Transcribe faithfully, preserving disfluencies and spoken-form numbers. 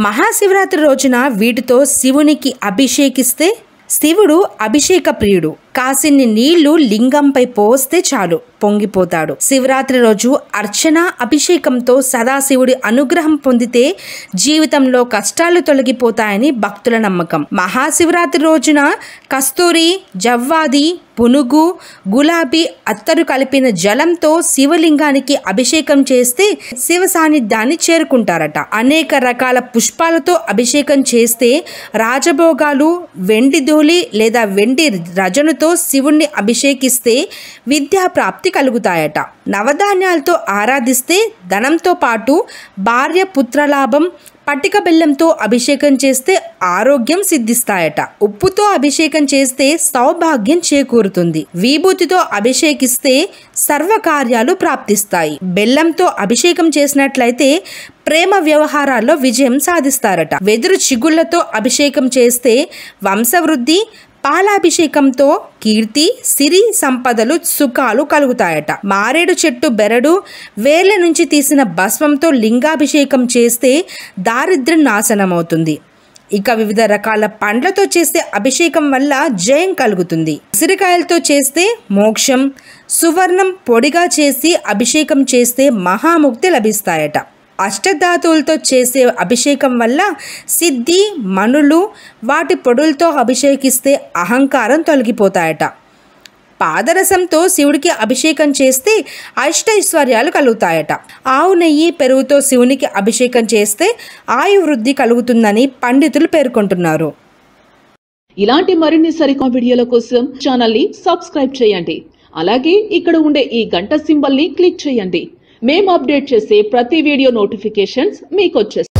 మహాశివరాత్రి రోజున వీటితో శివునికి అభిషేకిస్తే శివుడు అభిషేక ప్రియుడు. కాసిన్ని నీళ్లు లింగంపై పోస్తే చాలు పొంగిపోతాడు. శివరాత్రి రోజు అర్చన అభిషేకంతో సదాశివుడి అనుగ్రహం పొందితే జీవితంలో కష్టాలు తొలగిపోతాయని భక్తుల నమ్మకం. మహాశివరాత్రి రోజున కస్తూరి, జవ్వాది, పునుగు, గులాబీ అత్తరు కలిపిన జలంతో శివలింగానికి అభిషేకం చేస్తే శివ సాన్నిధ్యాన్ని చేరుకుంటారట. అనేక రకాల పుష్పాలతో అభిషేకం చేస్తే రాజభోగాలు, వెండి ధూళి లేదా వెండి రజనుతో శివుణ్ణి అభిషేకిస్తే విద్యా ప్రాప్తి కలుగుతాయట. నవధాన్యాలతో ఆరాధిస్తే ధనంతో పాటు భార్య పుత్రలాభం, పట్టిక బెల్లంతో అభిషేకం చేస్తే ఆరోగ్యం సిద్ధిస్తాయట. ఉప్పుతో అభిషేకం చేస్తే సౌభాగ్యం చేకూరుతుంది. విభూతితో అభిషేకిస్తే సర్వకార్యాలు ప్రాప్తిస్తాయి. బెల్లంతో అభిషేకం చేసినట్లయితే ప్రేమ వ్యవహారాల్లో విజయం సాధిస్తారట. వెదురు చిగుళ్లతో అభిషేకం చేస్తే వంశవృద్ధి, పాలాభిషేకంతో కీర్తి, సిరి సంపదలు, సుఖాలు కలుగుతాయట. మారేడు చెట్టు బెరడు, వేర్ల నుంచి తీసిన భస్మంతో లింగాభిషేకం చేస్తే దారిద్ర్యం నాశనమవుతుంది. ఇక వివిధ రకాల పండ్లతో చేస్తే అభిషేకం వల్ల జయం కలుగుతుంది. ఉసిరికాయలతో చేస్తే మోక్షం, సువర్ణం పొడిగా చేసి అభిషేకం చేస్తే మహాముక్తి లభిస్తాయట. అష్టధాతువులతో చేసే అభిషేకం వల్ల సిద్ధి, మనులు, వాటి పొడులతో అభిషేకిస్తే అహంకారం తొలగిపోతాయట. పాదరసంతో శివుడికి అభిషేకం చేస్తే అష్టైశ్వర్యాలు కలుగుతాయట. ఆవు నెయ్యి, పెరుగుతో శివునికి అభిషేకం చేస్తే ఆయువృద్ధి కలుగుతుందని పండితులు పేర్కొంటున్నారు. ఇలాంటి మరిన్ని సరికొత్త వీడియోల కోసం ఛానల్ ని సబ్స్క్రైబ్ చేయండి. అలాగే ఇక్కడ ఉండే ఈ గంట సింబల్ ని క్లిక్ చేయండి. మేము అప్డేట్ చేసే ప్రతి వీడియో నోటిఫికేషన్స్ మీకు వచ్చేస్తాయి.